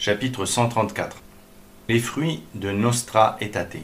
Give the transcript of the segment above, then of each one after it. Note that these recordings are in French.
Chapitre 134. Les fruits de Nostra Aetate.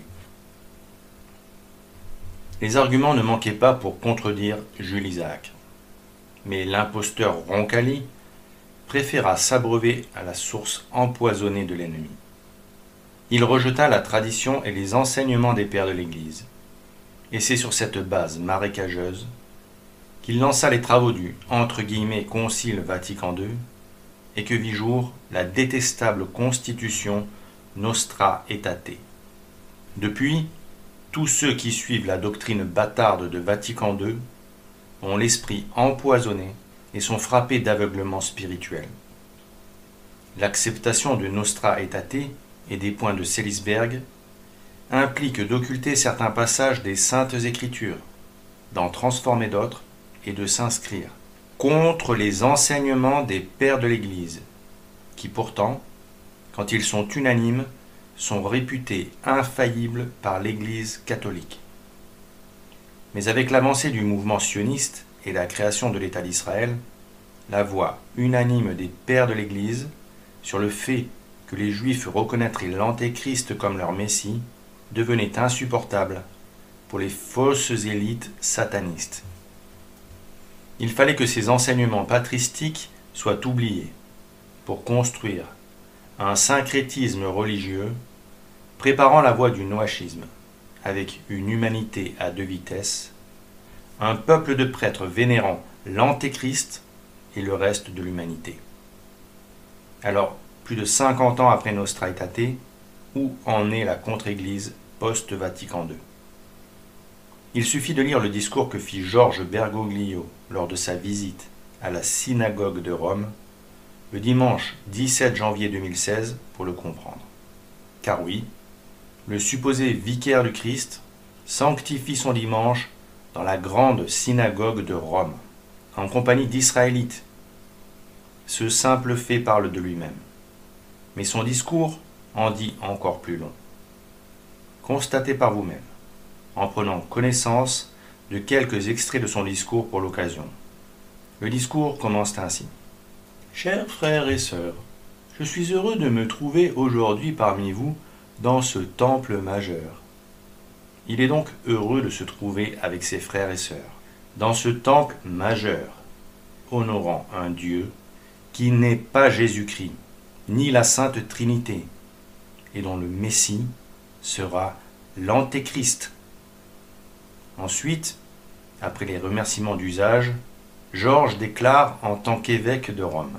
Les arguments ne manquaient pas pour contredire Jules Isaac. Mais l'imposteur Roncalli préféra s'abreuver à la source empoisonnée de l'ennemi. Il rejeta la tradition et les enseignements des pères de l'Église. Et c'est sur cette base marécageuse qu'il lança les travaux du « Concile Vatican II » et que vit jour la détestable constitution Nostra Aetate. Depuis, tous ceux qui suivent la doctrine bâtarde de Vatican II ont l'esprit empoisonné et sont frappés d'aveuglement spirituel. L'acceptation de Nostra Aetate et des points de Seelisberg implique d'occulter certains passages des Saintes Écritures, d'en transformer d'autres et de s'inscrire contre les enseignements des pères de l'Église, qui pourtant, quand ils sont unanimes, sont réputés infaillibles par l'Église catholique. Mais avec l'avancée du mouvement sioniste et la création de l'État d'Israël, la voix unanime des pères de l'Église sur le fait que les Juifs reconnaîtraient l'Antéchrist comme leur Messie devenait insupportable pour les fausses élites satanistes. Il fallait que ces enseignements patristiques soient oubliés pour construire un syncrétisme religieux préparant la voie du noachisme, avec une humanité à deux vitesses, un peuple de prêtres vénérant l'Antéchrist et le reste de l'humanité. Alors, plus de 50 ans après Nostra Aetate, où en est la contre-église post-Vatican II? Il suffit de lire le discours que fit Georges Bergoglio lors de sa visite à la synagogue de Rome, le dimanche 17 janvier 2016, pour le comprendre. Car oui, le supposé vicaire du Christ sanctifie son dimanche dans la grande synagogue de Rome, en compagnie d'Israélites. Ce simple fait parle de lui-même. Mais son discours en dit encore plus long. Constatez par vous-même, en prenant connaissance de quelques extraits de son discours pour l'occasion. Le discours commence ainsi. Chers frères et sœurs, je suis heureux de me trouver aujourd'hui parmi vous dans ce temple majeur. Il est donc heureux de se trouver avec ses frères et sœurs, dans ce temple majeur, honorant un Dieu qui n'est pas Jésus-Christ, ni la Sainte Trinité, et dont le Messie sera l'Antéchrist. Ensuite, après les remerciements d'usage, Georges déclare en tant qu'évêque de Rome.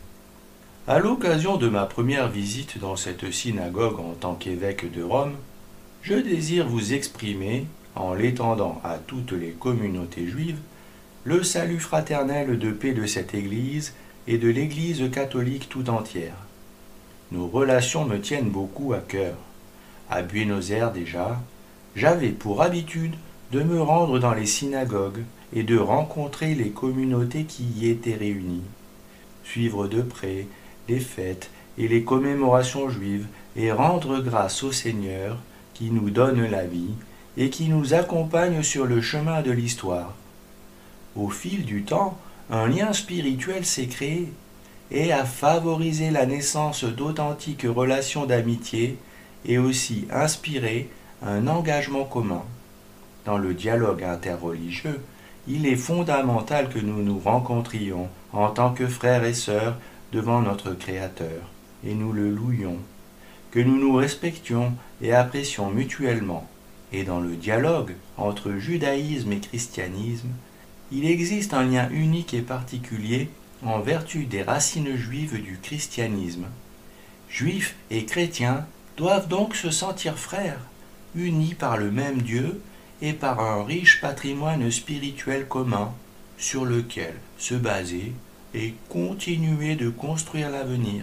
À l'occasion de ma première visite dans cette synagogue en tant qu'évêque de Rome, je désire vous exprimer, en l'étendant à toutes les communautés juives, le salut fraternel de paix de cette Église et de l'Église catholique tout entière. Nos relations me tiennent beaucoup à cœur. À Buenos Aires déjà, j'avais pour habitude de me rendre dans les synagogues et de rencontrer les communautés qui y étaient réunies, suivre de près les fêtes et les commémorations juives et rendre grâce au Seigneur qui nous donne la vie et qui nous accompagne sur le chemin de l'histoire. Au fil du temps, un lien spirituel s'est créé et a favorisé la naissance d'authentiques relations d'amitié et aussi inspiré un engagement commun. Dans le dialogue interreligieux, il est fondamental que nous nous rencontrions en tant que frères et sœurs devant notre Créateur, et nous le louions, que nous nous respections et apprécions mutuellement. Et dans le dialogue entre judaïsme et christianisme, il existe un lien unique et particulier en vertu des racines juives du christianisme. Juifs et chrétiens doivent donc se sentir frères, unis par le même Dieu et par un riche patrimoine spirituel commun sur lequel se baser et continuer de construire l'avenir.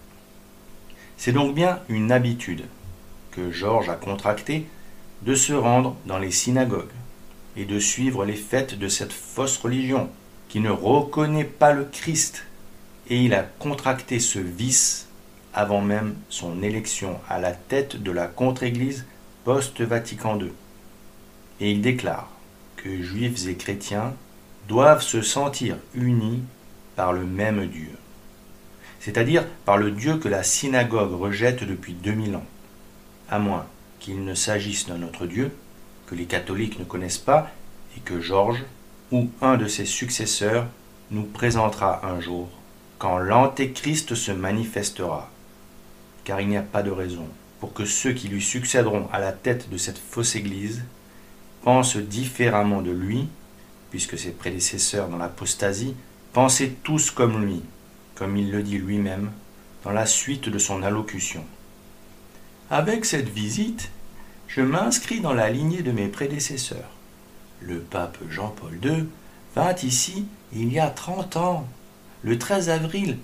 C'est donc bien une habitude que Georges a contractée de se rendre dans les synagogues et de suivre les fêtes de cette fausse religion qui ne reconnaît pas le Christ. Et il a contracté ce vice avant même son élection à la tête de la contre-église post-Vatican II. Et il déclare que juifs et chrétiens doivent se sentir unis par le même Dieu. c'est-à-dire par le Dieu que la synagogue rejette depuis 2000 ans, à moins qu'il ne s'agisse d'un autre Dieu que les catholiques ne connaissent pas et que Georges, ou un de ses successeurs, nous présentera un jour, quand l'Antéchrist se manifestera. Car il n'y a pas de raison pour que ceux qui lui succéderont à la tête de cette fausse Église pensent différemment de lui, puisque ses prédécesseurs dans l'apostasie pensaient tous comme lui, comme il le dit lui-même dans la suite de son allocution. Avec cette visite, je m'inscris dans la lignée de mes prédécesseurs. Le pape Jean-Paul II vint ici il y a 30 ans, le 13 avril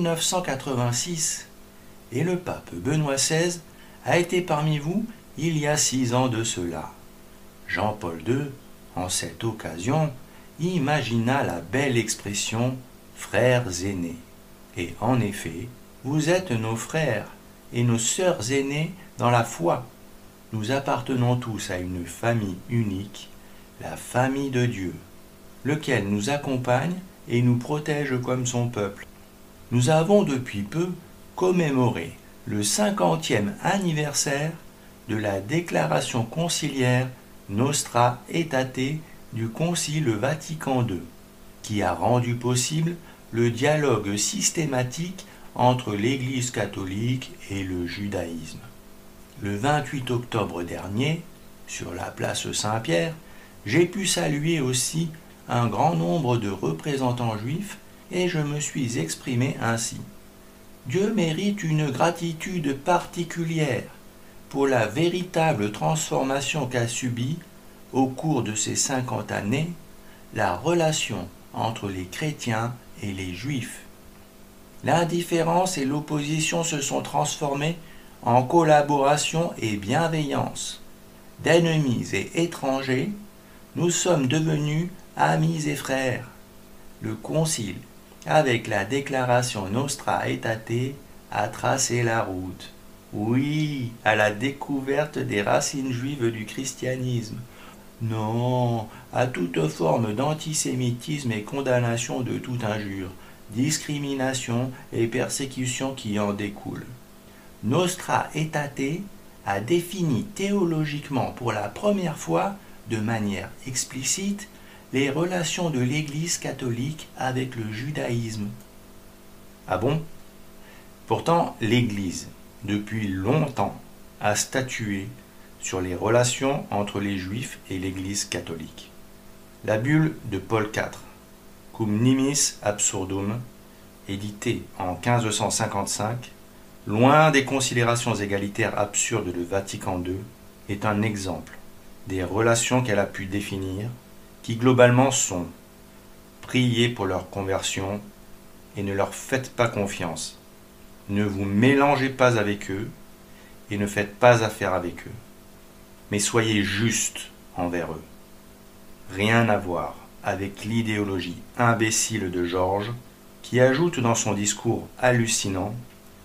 1986, et le pape Benoît XVI a été parmi vous il y a 6 ans de cela. Jean-Paul II, en cette occasion, imagina la belle expression « frères aînés ». Et en effet, vous êtes nos frères et nos sœurs aînées dans la foi. Nous appartenons tous à une famille unique, la famille de Dieu, lequel nous accompagne et nous protège comme son peuple. Nous avons depuis peu commémoré le 50e anniversaire de la déclaration conciliaire Nostra Aetate du Concile Vatican II, qui a rendu possible le dialogue systématique entre l'Église catholique et le judaïsme. Le 28 octobre dernier, sur la place Saint-Pierre, j'ai pu saluer aussi un grand nombre de représentants juifs et je me suis exprimé ainsi. Dieu mérite une gratitude particulière pour la véritable transformation qu'a subie, au cours de ces 50 années, la relation entre les chrétiens et les juifs. L'indifférence et l'opposition se sont transformées en collaboration et bienveillance. D'ennemis et étrangers, nous sommes devenus amis et frères. Le Concile, avec la déclaration Nostra Aetate, a tracé la route, oui, à la découverte des racines juives du christianisme. Non, à toute forme d'antisémitisme et condamnation de toute injure, discrimination et persécution qui en découlent. Nostra Aetate a défini théologiquement pour la première fois, de manière explicite, les relations de l'Église catholique avec le judaïsme. Ah bon? Pourtant, l'Église, depuis longtemps, a statué sur les relations entre les Juifs et l'Église catholique. La bulle de Paul IV, Cum nimis absurdum, éditée en 1555, loin des considérations égalitaires absurdes de Vatican II, est un exemple des relations qu'elle a pu définir, qui globalement sont « priez pour leur conversion et ne leur faites pas confiance, ne vous mélangez pas avec eux et ne faites pas affaire avec eux, mais soyez justes envers eux. » Rien à voir avec l'idéologie imbécile de Georges, qui ajoute dans son discours hallucinant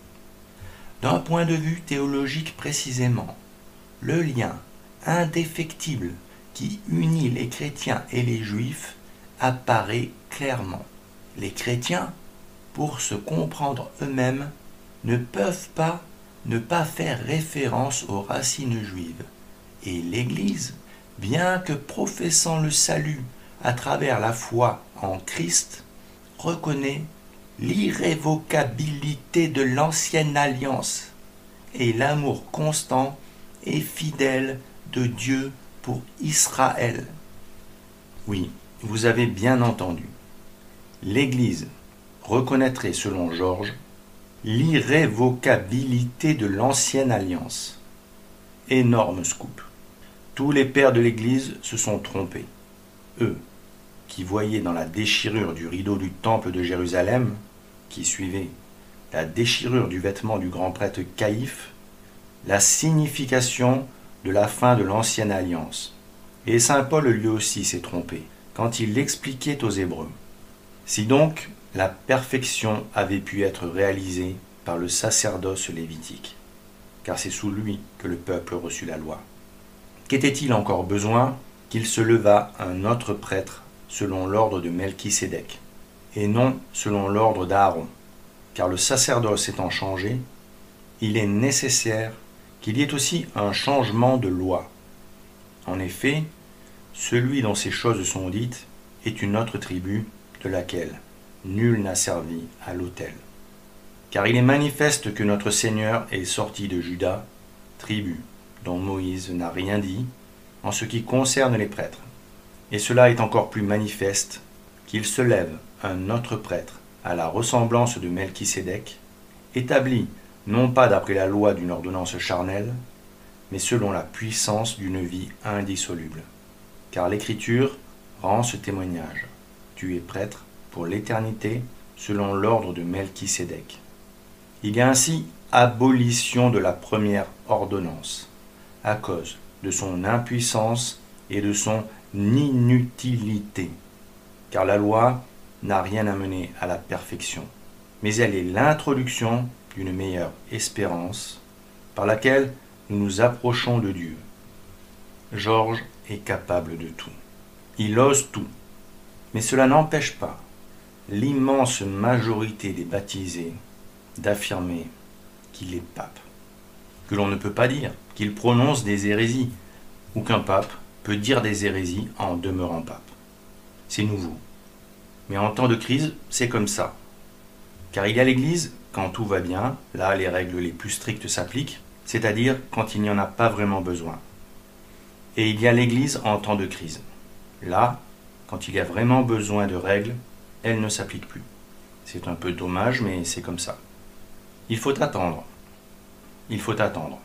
« D'un point de vue théologique précisément, le lien indéfectible qui unit les chrétiens et les juifs apparaît clairement. Les chrétiens, pour se comprendre eux-mêmes, ne peuvent pas ne pas faire référence aux racines juives. Et l'Église, bien que professant le salut à travers la foi en Christ, reconnaît l'irrévocabilité de l'ancienne alliance et l'amour constant et fidèle de Dieu pour Israël. Oui, vous avez bien entendu. L'Église reconnaîtrait, selon Georges, l'irrévocabilité de l'ancienne alliance. Énorme scoop. Tous les pères de l'Église se sont trompés. Eux, qui voyaient dans la déchirure du rideau du temple de Jérusalem, qui suivait la déchirure du vêtement du grand prêtre Caïphe, la signification de la fin de l'ancienne alliance. Et saint Paul lui aussi s'est trompé quand il l'expliquait aux Hébreux. Si donc la perfection avait pu être réalisée par le sacerdoce lévitique, car c'est sous lui que le peuple reçut la loi, qu'était-il encore besoin qu'il se levât un autre prêtre selon l'ordre de Melchisédek, et non selon l'ordre d'Aaron, car le sacerdoce étant changé, il est nécessaire qu'il y ait aussi un changement de loi. En effet, celui dont ces choses sont dites est une autre tribu de laquelle nul n'a servi à l'autel. Car il est manifeste que notre Seigneur est sorti de Juda, tribu dont Moïse n'a rien dit en ce qui concerne les prêtres. Et cela est encore plus manifeste qu'il se lève un autre prêtre à la ressemblance de Melchisédek, établi non pas d'après la loi d'une ordonnance charnelle, mais selon la puissance d'une vie indissoluble. Car l'Écriture rend ce témoignage. Tu es prêtre pour l'éternité selon l'ordre de Melchisédek. Il y a ainsi abolition de la première ordonnance, à cause de son impuissance et de son inutilité. Car la loi n'a rien amené à la perfection, mais elle est l'introduction d'une meilleure espérance par laquelle nous nous approchons de Dieu. Georges est capable de tout. Il ose tout. Mais cela n'empêche pas l'immense majorité des baptisés d'affirmer qu'il est pape. Que l'on ne peut pas dire qu'il prononce des hérésies, ou qu'un pape peut dire des hérésies en demeurant pape. C'est nouveau. Mais en temps de crise, c'est comme ça. Car il y a l'Église quand tout va bien, là les règles les plus strictes s'appliquent, c'est-à-dire quand il n'y en a pas vraiment besoin. Et il y a l'Église en temps de crise. Là, quand il y a vraiment besoin de règles, elles ne s'appliquent plus. C'est un peu dommage, mais c'est comme ça. Il faut attendre. Il faut attendre.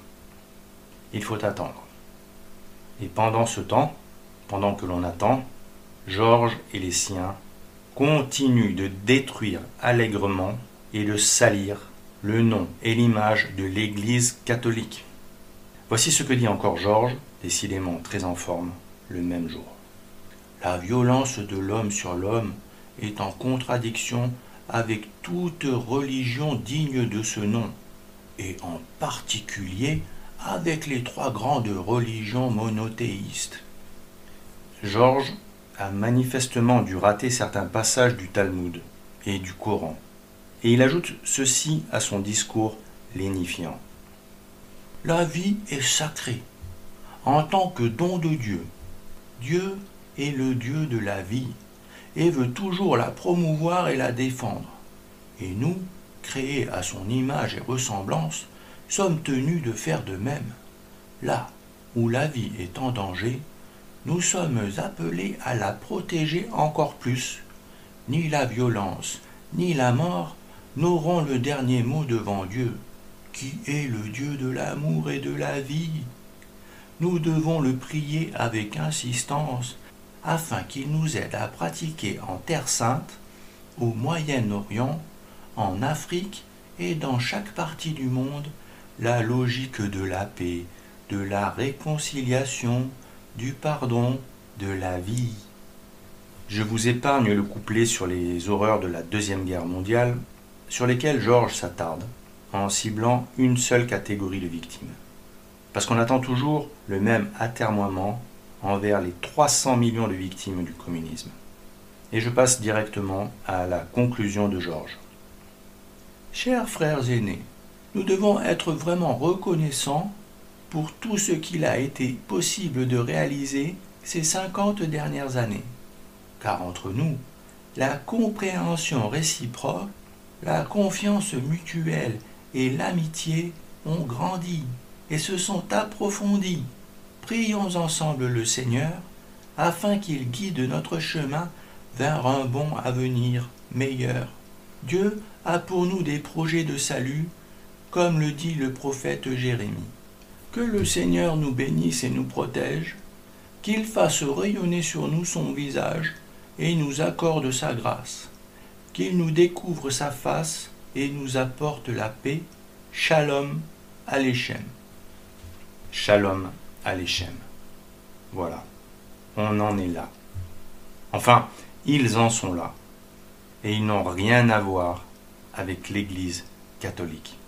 Il faut attendre. Et pendant ce temps, pendant que l'on attend, Georges et les siens continuent de détruire allègrement et de salir le nom et l'image de l'Église catholique. Voici ce que dit encore Georges, décidément très en forme, le même jour. La violence de l'homme sur l'homme est en contradiction avec toute religion digne de ce nom, et en particulier avec les trois grandes religions monothéistes. Georges a manifestement dû rater certains passages du Talmud et du Coran, et il ajoute ceci à son discours lénifiant. La vie est sacrée, en tant que don de Dieu. Dieu est le Dieu de la vie, et veut toujours la promouvoir et la défendre. Et nous, créés à son image et ressemblance, sommes tenus de faire de même. Là où la vie est en danger, nous sommes appelés à la protéger encore plus. Ni la violence, ni la mort n'auront le dernier mot devant Dieu, qui est le Dieu de l'amour et de la vie. Nous devons le prier avec insistance, afin qu'il nous aide à pratiquer en Terre Sainte, au Moyen-Orient, en Afrique et dans chaque partie du monde, la logique de la paix, de la réconciliation, du pardon, de la vie. Je vous épargne le couplet sur les horreurs de la Deuxième Guerre mondiale, sur lesquelles Georges s'attarde, en ciblant une seule catégorie de victimes. Parce qu'on attend toujours le même atermoiement envers les 300 millions de victimes du communisme. Et je passe directement à la conclusion de Georges. Chers frères aînés, nous devons être vraiment reconnaissants pour tout ce qu'il a été possible de réaliser ces 50 dernières années. Car entre nous, la compréhension réciproque, la confiance mutuelle et l'amitié ont grandi et se sont approfondies. Prions ensemble le Seigneur afin qu'il guide notre chemin vers un bon avenir meilleur. Dieu a pour nous des projets de salut, comme le dit le prophète Jérémie. Que le Seigneur nous bénisse et nous protège, qu'il fasse rayonner sur nous son visage et nous accorde sa grâce, qu'il nous découvre sa face et nous apporte la paix. Shalom Aleichem. Shalom Aleichem. Voilà, on en est là. Enfin, ils en sont là, et ils n'ont rien à voir avec l'Église catholique.